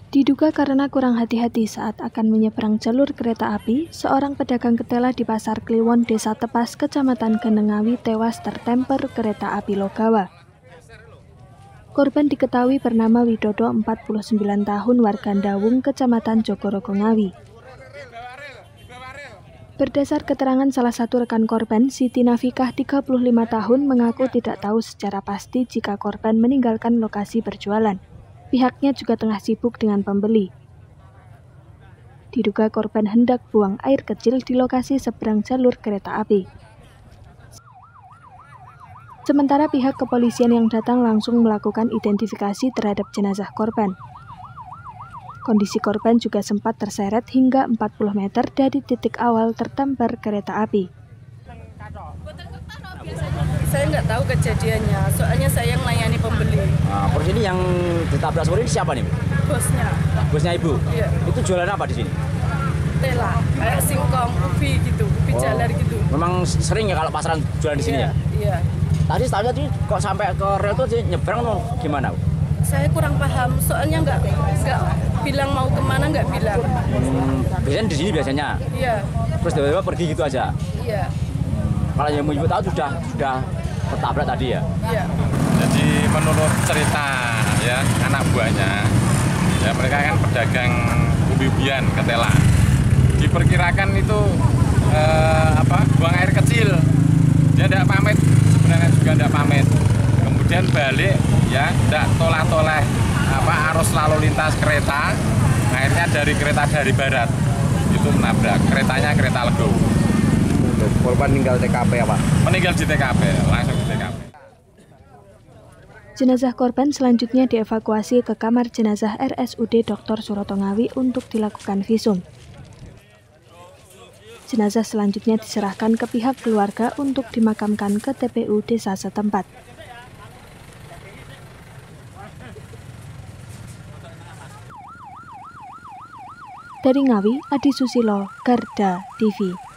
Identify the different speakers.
Speaker 1: Diduga karena kurang hati-hati saat akan menyeberang jalur kereta api, seorang pedagang ketela di Pasar Kliwon, Desa Tepas, Kecamatan Genengawi tewas tertemper kereta api Logawa. Korban diketahui bernama Widodo, 49 tahun, warga Ndawung, Kecamatan Jogorogo Ngawi. Berdasar keterangan salah satu rekan korban, Siti Nafikah, 35 tahun, mengaku tidak tahu secara pasti jika korban meninggalkan lokasi berjualan. Pihaknya juga tengah sibuk dengan pembeli. Diduga korban hendak buang air kecil di lokasi seberang jalur kereta api. Sementara pihak kepolisian yang datang langsung melakukan identifikasi terhadap jenazah korban. Kondisi korban juga sempat terseret hingga 40 meter dari titik awal tertemper kereta api.
Speaker 2: Saya nggak tahu kejadiannya, soalnya saya yang melayani pembeli.
Speaker 3: Nah, terus ini yang ditabrak sore ini siapa nih?
Speaker 2: Bosnya.
Speaker 3: Bosnya ibu?
Speaker 2: Iya.
Speaker 3: Itu jualan apa di sini?
Speaker 2: Tela, kayak singkong, ubi gitu, ubi jalar gitu.
Speaker 3: Memang sering ya kalau pasaran jualan di sini ya?
Speaker 2: Iya.
Speaker 3: Tadi setahunya kok sampai ke rel itu nyebrang no, gimana?
Speaker 2: Saya kurang paham, soalnya nggak bilang mau kemana, nggak bilang.
Speaker 3: Biasanya di sini biasanya?
Speaker 2: Iya.
Speaker 3: Terus tiba-tiba pergi gitu aja?
Speaker 2: Iya.
Speaker 3: Kalau yang ibu tahu sudah tertabrak tadi ya?
Speaker 2: Iya.
Speaker 4: Jadi menurut cerita ya anak buahnya, ya mereka kan pedagang ubi-ubian ketela. Diperkirakan itu buang air kecil. Dia tidak pamit, sebenarnya juga tidak pamit. Kemudian balik ya tidak toleh-toleh arus lalu lintas kereta. Akhirnya dari kereta dari barat itu menabrak keretanya, kereta Lego.
Speaker 3: Korban meninggal TKP apa?
Speaker 4: Meninggal di TKP, langsung di TKP.
Speaker 1: Jenazah korban selanjutnya dievakuasi ke kamar jenazah RSUD Dr. Suroto Ngawi untuk dilakukan visum. Jenazah selanjutnya diserahkan ke pihak keluarga untuk dimakamkan ke TPU desa setempat. Dari Ngawi, Adi Susilo, Garda TV.